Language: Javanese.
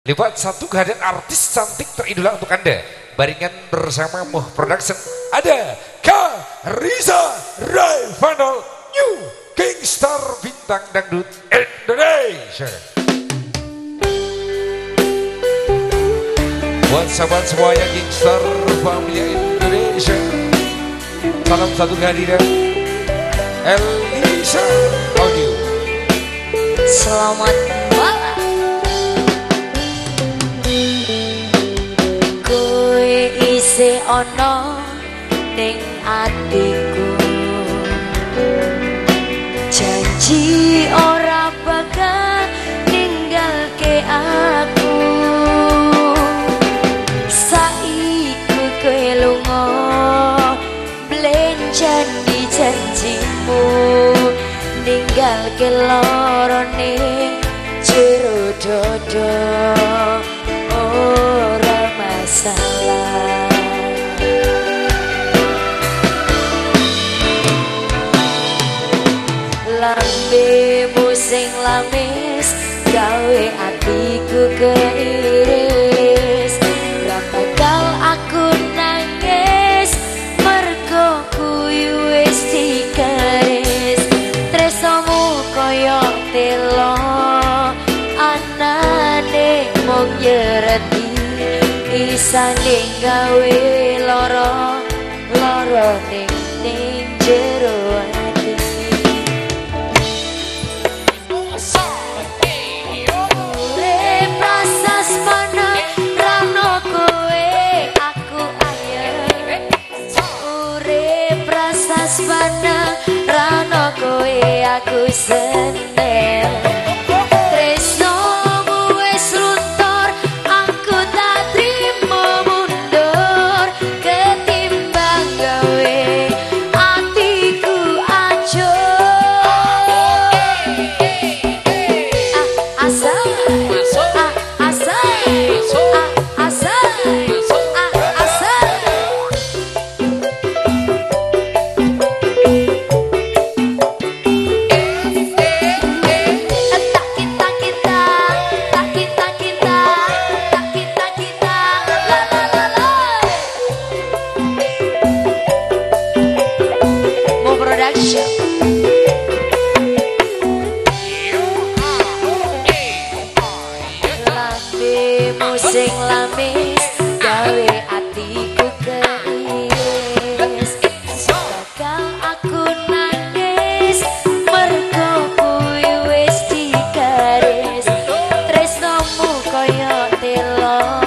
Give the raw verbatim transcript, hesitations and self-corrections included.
Lewat satu kehadiran artis cantik teridola untuk Anda. Baringan bersama Moh Production ada Kak Riza Raivano, New Kingstar bintang dangdut Indonesia. Buat sahabat semuanya Kingstar Family Indonesia, salam satu kehadiran Elisa Audio. Selamat malam. Kowe isih ana ning atiku, janji ora bakal ninggalke aku. Saiki kowe lunga blenjan di janjimu, ninggalke loro ning jero dodo. Ora masalah, lambemu sing lamis gawe atiku keiris. Ra bakal aku nangis mergo kuwi wis dikeris. Tresnamu koyo telo anane mung nyereti, isane gawe loro loro ning ning jero ati. Urip prasasmana rano kowe aku ayem. Urip prasasmana rano kowe aku seneng. Lambemu sing lamis gawe atiku keiris. Bakal aku nangis mergo kuwi wis dikaris. Tresnamu koyo telo